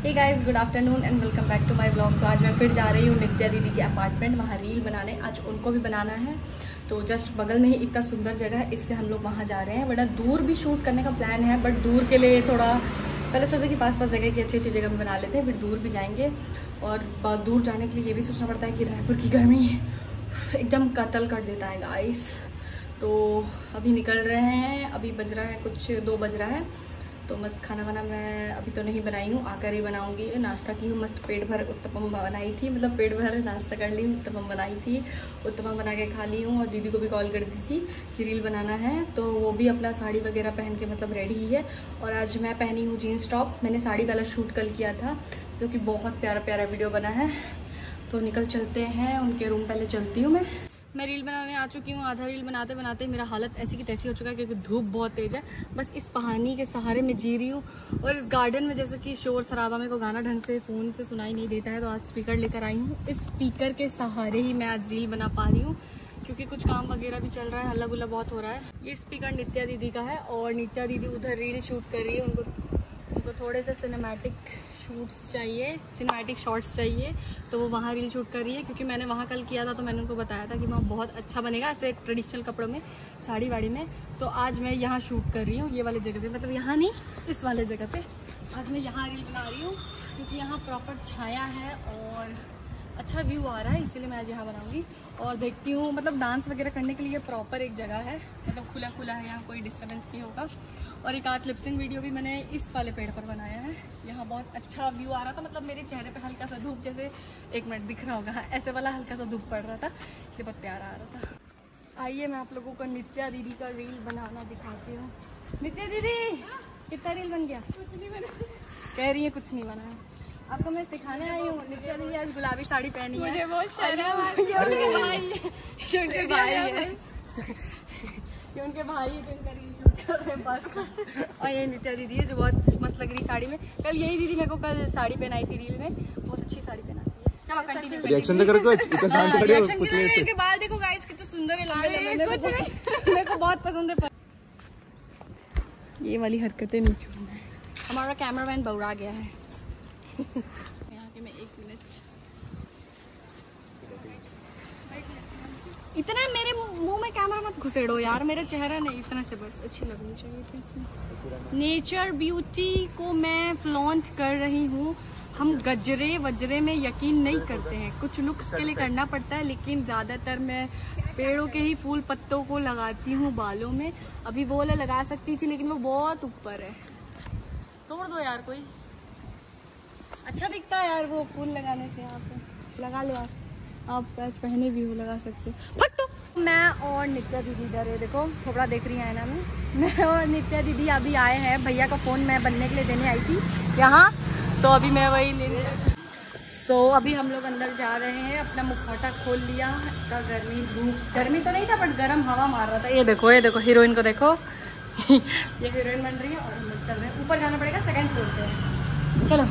Hey guys, good afternoon and welcome back to my blog. तो आज मैं फिर जा रही हूँ नित्या दीदी के अपार्टमेंट, वहाँ रील बनाने। आज उनको भी बनाना है, तो जस्ट बगल में ही इतना सुंदर जगह है, इसलिए हम लोग वहाँ जा रहे हैं। बड़ा दूर भी शूट करने का प्लान है, बट दूर के लिए थोड़ा पहले सोचा कि पास जगह की अच्छी जगह में बना लेते हैं, फिर दूर भी जाएंगे। और बहुत दूर जाने के लिए ये भी सोचना पड़ता है कि रायपुर की गर्मी एकदम कत्ल कर देता है गाइस। तो अभी निकल रहे हैं, अभी बज रहा है कुछ 2 बज रहा है। तो मस्त खाना वाना मैं अभी तो नहीं बनाई हूँ, आकर ही बनाऊँगी। नाश्ता की हूँ, मस्त पेट भर उत्तपम बनाई थी, मतलब पेट भर नाश्ता कर ली हूँ। उत्तपम बनाई थी, उत्तपम बना के खा ली हूँ। और दीदी को भी कॉल कर दी थी कि रील बनाना है, तो वो भी अपना साड़ी वगैरह पहन के मतलब रेडी ही है। और आज मैं पहनी हूँ जीन्स टॉप। मैंने साड़ी वाला शूट कल किया था, जो कि बहुत प्यारा वीडियो बना है। तो निकल चलते हैं उनके रूम, पहले चलती हूँ मैं रील बनाने आ चुकी हूँ। आधा रील बनाते बनाते मेरा हालत ऐसी की तैसी हो चुका है, क्योंकि धूप बहुत तेज़ है। बस इस पहाड़ी के सहारे में जी रही हूँ, और इस गार्डन में जैसे कि शोर शराबा, मेरे को गाना ढंग से फ़ोन से सुनाई नहीं देता है, तो आज स्पीकर लेकर आई हूँ। इस स्पीकर के सहारे ही मैं आज रील बना पा रही हूँ, क्योंकि कुछ काम वगैरह भी चल रहा है, हल्ला गुल्ला बहुत हो रहा है। ये स्पीकर नित्या दीदी का है, और नित्या दीदी उधर रील शूट कर रही है। उनको थोड़े से सिनेमैटिक शॉट्स चाहिए, तो वो वहाँ रील शूट कर रही है। क्योंकि मैंने वहाँ कल किया था, तो मैंने उनको बताया था कि वहाँ बहुत अच्छा बनेगा ऐसे ट्रेडिशनल कपड़ों में, साड़ी वाड़ी में। तो आज मैं यहाँ शूट कर रही हूँ, ये वाली जगह पे, मतलब यहाँ नहीं, इस वाले जगह पे। आज मैं यहाँ रील बना रही हूँ, क्योंकि यहाँ प्रॉपर छाया है और अच्छा व्यू आ रहा है, इसीलिए मैं आज यहाँ बनाऊँगी। और देखती हूँ, मतलब डांस वगैरह करने के लिए प्रॉपर एक जगह है, मतलब खुला है, यहाँ कोई डिस्टर्बेंस नहीं होगा। और एक आध लिपसिंग वीडियो भी मैंने इस वाले पेड़ पर बनाया है। यहाँ बहुत अच्छा व्यू आ रहा था, मतलब मेरे चेहरे पे हल्का सा धूप, जैसे 1 मिनट दिख रहा होगा, ऐसे वाला हल्का सा धूप पड़ रहा था, इसलिए बहुत प्यारा आ रहा था। आइए मैं आप लोगों को नित्या दीदी का रील बनाना दिखाती हूँ। नित्या दीदी, कितना रील बन गया? कुछ नहीं बना। कह रही है कुछ नहीं बना है। आपको मैं सिखाने आई हूँ। नित्या दीदी आज गुलाबी साड़ी पहनी है, मुझे बहुत शर्म आ रही है। उनके भाई है ये उनके भाई है जो इनका रील शूट कर रहे हैं बस। और ये नित्या दीदी है जो बहुत मस्त लग रही साड़ी में। कल यही दीदी मेरे को कल साड़ी पहनाई थी रील में, बहुत अच्छी साड़ी पहनाती है। चलो कंटिन्यू। रिएक्शन तो करो कुछ, इतना शांत खड़े हो, कुछ नहीं। इनके बाल देखो गाइस, कितने सुंदर है, लंबे मेरे को बहुत पसंद है। ये वाली हरकतें नहीं छोड़ना है। हमारा कैमरामैन बौरा गया है। यहाँ के मैं 1 मिनट, इतना मेरे मुंह में कैमरा मत घुसेड़ो यार, मेरा चेहरा नहीं, इतना से बस अच्छी लगनी चाहिए थी। नेचर ब्यूटी को मैं फ्लॉन्ट कर रही हूँ। हम गजरे वजरे में यकीन नहीं करते हैं, कुछ लुक्स के लिए करना पड़ता है, लेकिन ज़्यादातर मैं पेड़ों के ही फूल पत्तों को लगाती हूँ बालों में। अभी वो वाला लगा सकती थी, लेकिन वो बहुत ऊपर है। तोड़ दो यार, कोई अच्छा दिखता है यार वो फूल लगाने से। यहाँ पे लगा लो आप पैच पहने भी हो, लगा सकते हो। बट तो मैं और नित्या दीदी इधर है, देखो थोड़ा देख रही है ना। मैं और नित्या दीदी अभी आए हैं, भैया का फ़ोन मैं बनने के लिए देने आई थी यहाँ, तो अभी मैं वही लेने। अभी हम लोग अंदर जा रहे हैं। अपना मुखौटा खोल लिया का, गर्मी तो नहीं था, बट गर्म हवा मार रहा था। ये देखो हीरोइन को देखो। ये हीरोइन बन रही है, और हम लोग चल रहे हैं। ऊपर जाना पड़ेगा, 2nd फ्लोर पे। चलो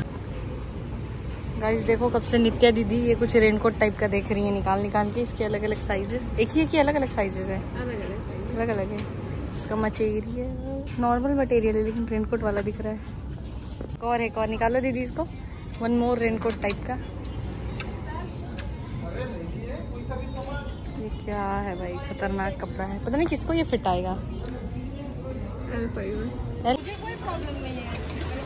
गाइस, देखो कब से नित्या दीदी ये कुछ रेनकोट टाइप का देख रही है, निकाल के। इसके अलग अलग साइजेस, एक ही की अलग अलग साइजेस है, अलग अलग है। इसका मटेरियल नॉर्मल मटेरियल है, लेकिन रेनकोट वाला दिख रहा है। एक और निकालो दीदी इसको, 1 मोर रेनकोट टाइप का। ये क्या है भाई, खतरनाक कपड़ा है, पता नहीं किसको ये फिट आएगा। मुझे कोई प्रॉब्लम नहीं है।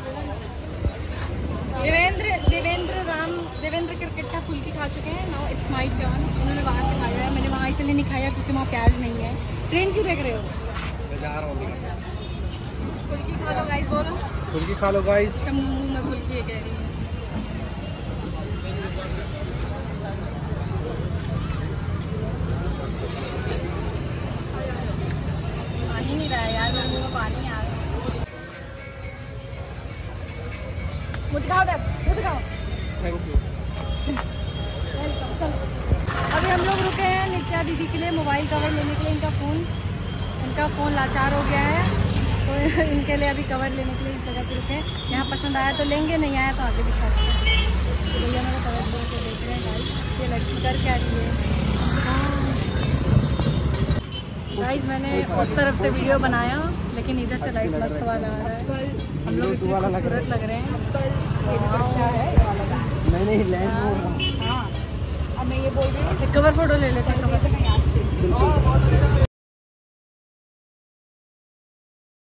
देवेंद्र क्रिकेटा फुल्की खा चुके हैं, नाउ इट्स माय टर्न। उन्होंने वहाँ से खाया है, मैंने वहाँ इसलिए नहीं खाया क्योंकि वहाँ प्याज नहीं है। ट्रेन क्यों देख रहे हो? फुल्की खा लो गाइस, बोलो फुल्की खा लो गाइस। मुँह में फुल्की है, कह रही है। पानी नहीं रहा है यार, मेरे मुँह में पानी आ रहा है। दिखाओ। Thank you. वेलकम। चलो अभी हम लोग रुके हैं नित्या दीदी के लिए मोबाइल कवर लेने के लिए। इनका फ़ोन लाचार हो गया है, तो इनके लिए अभी कवर लेने के लिए इस जगह पर रुके हैं। यहाँ पसंद आया तो लेंगे, नहीं आया तो आगे दिखा सकते हैं। तो भैया मेरा कवर ले के देख रहे हैं गाइस, ये लड़की कर क्या रही है। गाइस मैंने उस तरफ से वीडियो बनाया, लेकिन इधर से लाइट मस्त वाला आ रहा है। हम लोग इतने खूबसूरत लग रहे हैं। नहीं लैंड। हाँ, अब मैं ये बोल रही हूँ कवर फोटो ले लेते हैं।